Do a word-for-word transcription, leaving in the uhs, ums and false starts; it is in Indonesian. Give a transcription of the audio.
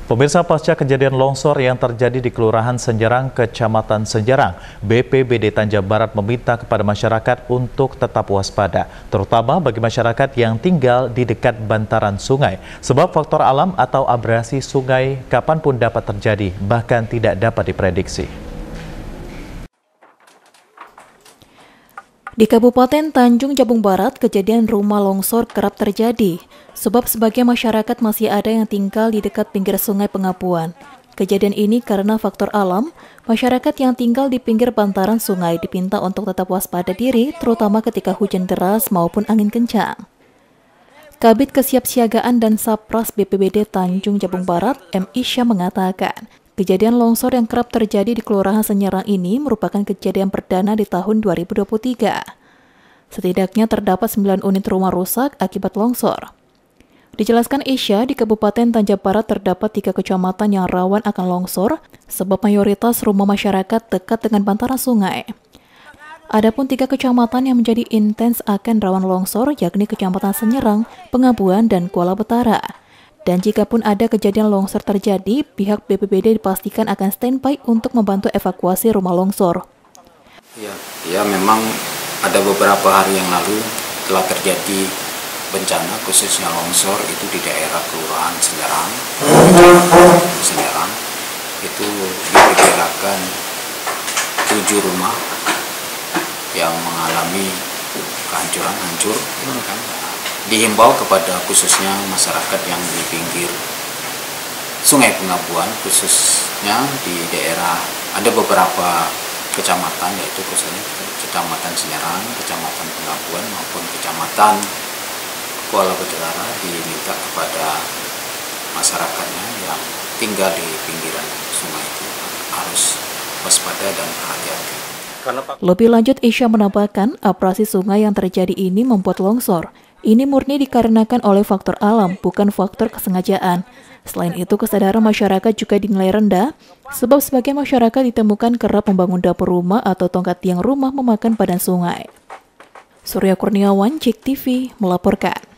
Pemirsa, pasca kejadian longsor yang terjadi di Kelurahan Senjerang, Kecamatan Senjerang, B P B D Tanjab Barat meminta kepada masyarakat untuk tetap waspada, terutama bagi masyarakat yang tinggal di dekat bantaran sungai, sebab faktor alam atau abrasi sungai kapanpun dapat terjadi, bahkan tidak dapat diprediksi. Di Kabupaten Tanjung Jabung Barat, kejadian rumah longsor kerap terjadi, sebab sebagian masyarakat masih ada yang tinggal di dekat pinggir sungai Pengapuan. Kejadian ini karena faktor alam, masyarakat yang tinggal di pinggir bantaran sungai diminta untuk tetap waspada diri, terutama ketika hujan deras maupun angin kencang. Kabid Kesiapsiagaan dan Sapras B P B D Tanjung Jabung Barat, M. Isya mengatakan, kejadian longsor yang kerap terjadi di Kelurahan Senjerang ini merupakan kejadian perdana di tahun dua ribu dua puluh tiga. Setidaknya terdapat sembilan unit rumah rusak akibat longsor. Dijelaskan Isya, di Kabupaten Tanjab Barat terdapat tiga kecamatan yang rawan akan longsor, sebab mayoritas rumah masyarakat dekat dengan bantaran sungai. Adapun tiga kecamatan yang menjadi intens akan rawan longsor, yakni Kecamatan Senjerang, Pengapuan, dan Kuala Betara. Dan jika pun ada kejadian longsor terjadi, pihak B P B D dipastikan akan standby untuk membantu evakuasi rumah longsor. Ya, ya memang ada beberapa hari yang lalu telah terjadi bencana khususnya longsor itu di daerah Kelurahan Senjerang. Senjerang itu diperkirakan tujuh rumah yang mengalami kehancuran hancur. Gitu kan. Dihimbau kepada khususnya masyarakat yang di pinggir Sungai Pengapuan, khususnya di daerah ada beberapa kecamatan, yaitu khususnya Kecamatan Senjerang, Kecamatan Pengapuan maupun Kecamatan Kuala Betara, diminta kepada masyarakatnya yang tinggal di pinggiran sungai itu harus waspada dan hati-hati. Lebih lanjut, Isya menambahkan abrasi sungai yang terjadi ini membuat longsor. Ini murni dikarenakan oleh faktor alam, bukan faktor kesengajaan. Selain itu, kesadaran masyarakat juga dinilai rendah, sebab sebagian masyarakat ditemukan kerap membangun dapur rumah atau tongkat tiang rumah memakan badan sungai. Surya Kurniawan, J E K T V, melaporkan.